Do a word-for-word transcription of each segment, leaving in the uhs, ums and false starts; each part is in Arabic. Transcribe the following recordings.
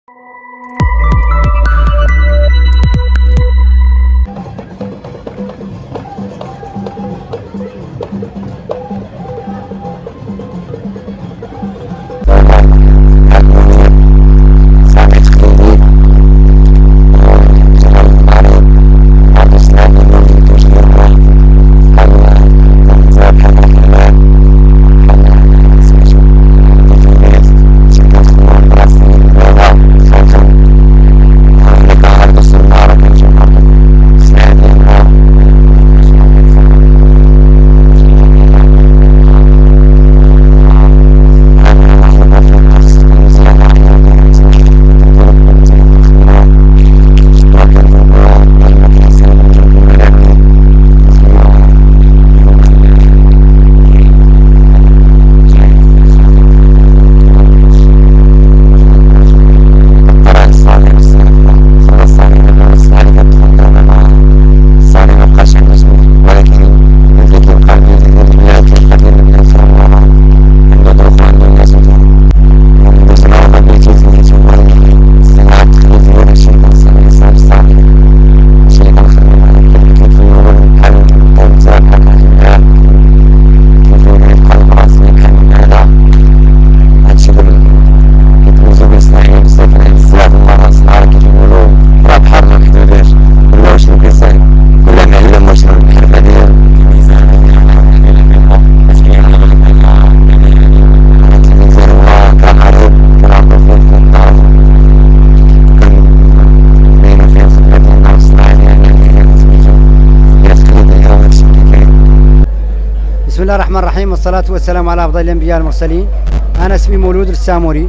بسم الله الرحمن الرحيم، والصلاة والسلام على أفضل الأنبياء والمرسلين. أنا اسمي مولود الساموري،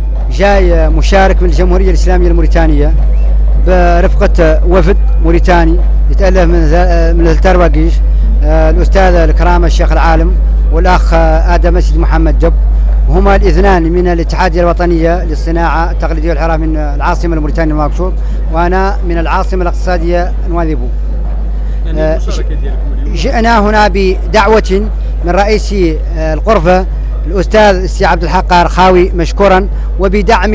جاي مشارك من الجمهورية الإسلامية الموريتانية برفقة وفد موريتاني يتألف من من التروقيش، الأستاذ الكرامة الشيخ العالم والأخ آدم مسجد محمد دب، وهما الإذنان من الاتحادية الوطنية للصناعة التقليدية والحرف من العاصمة الموريتانية نواكشوط، وأنا من العاصمة الاقتصادية نواذيبو. يعني جئنا هنا بدعوة من رئيس الغرفة الأستاذ السي عبد الحق رخاوي مشكورا، وبدعم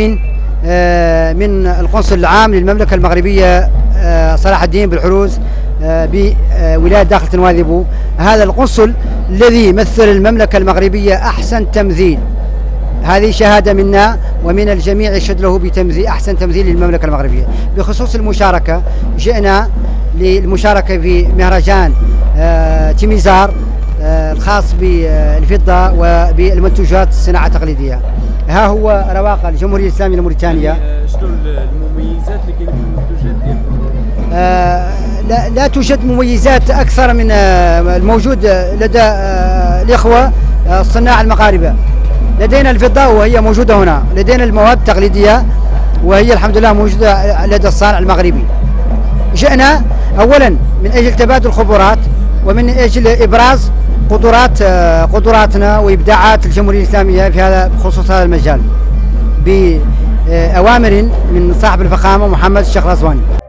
من القنصل العام للمملكة المغربية صلاح الدين بالحروز بولاية داخل نواذيبو. هذا القنصل الذي مثل المملكة المغربية أحسن تمثيل، هذه شهادة منا ومن الجميع يشهد له بتمثيل أحسن تمثيل للمملكة المغربية. بخصوص المشاركة، جئنا للمشاركة في مهرجان تيميزار الخاص بالفضة وبالمنتوجات الصناعة التقليدية. ها هو رواق الجمهورية الإسلامية الموريتانية. يعني شنو المميزات اللي كاينة في المنتوجات ديالكم؟ آه لا, لا توجد مميزات أكثر من الموجود لدى الإخوة الصناع المغاربة. لدينا الفضة وهي موجودة هنا، لدينا المواد التقليدية وهي الحمد لله موجودة لدى الصانع المغربي. جئنا أولا من أجل تبادل خبرات ومن أجل إبراز قدرات قدراتنا وإبداعات الجمهورية الإسلامية في هذا بخصوص هذا المجال، بأوامر من صاحب الفخامة محمد الشيخ الرزواني.